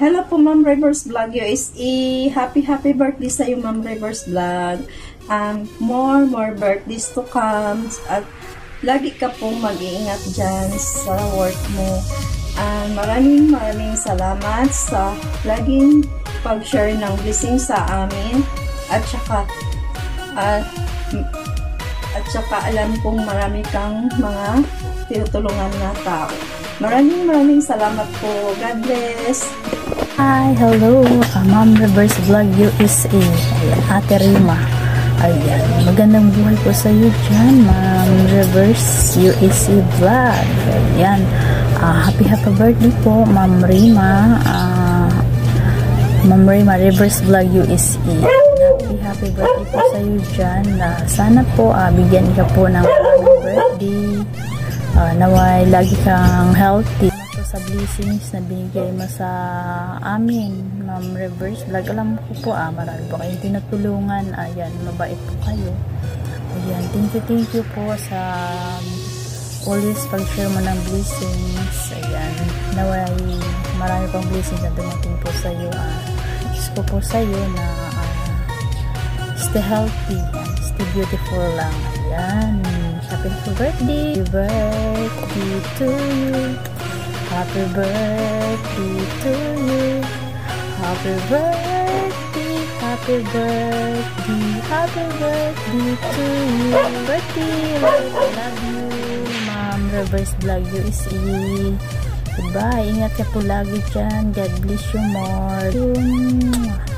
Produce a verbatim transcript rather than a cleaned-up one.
Hello po, Ma'am Rivers Vlog U S A. Happy, happy birthday sa iyo, Ma'am Rivers Vlog. Um, more, more birthdays to come. At lagi ka pong mag-iingat dyan sa work mo. Um, maraming, maraming salamat sa laging pag-share ng blessing sa amin. At saka, uh, at saka alam kong marami kang mga tinutulungan na tao. Maraming, maraming salamat po. God bless. Hi, hello, uh, Ma'am Rivers Vlog U S A. Ayan, Ate Rima. Ayan, magandang buhay po sa iyo dyan, Ma'am Rivers U S A Vlog. Ayan, uh, happy happy birthday po, Ma'am Rima. Uh, Ma'am Rima Rivers Vlog U S A. Happy happy birthday po sa iyo dyan. Uh, sana po uh, bigyan ka po ng birthday. Uh, naway lagi kang healthy. Sa blessings na binigay mo sa amin, Ma'am Rivers Vlog. Alam ko po ah, marami po kayong tinutulungan. Ayan, mabait po kayo. Ayan, thank you, thank you po sa um, always pag-share mo ng blessings. Ayan, naway marami pang blessings na dumating po sa iyo. Ah, gusto ko po sa iyo na uh, stay healthy and stay beautiful lang. Ayan, happy birthday, happy birthday to you. Happy birthday to you. Happy birthday, happy birthday, happy birthday to you. Birthday, I love you, Ma'am Rivers Vlog U S A. Goodbye, ingat ka po lagi dyan. God bless you more.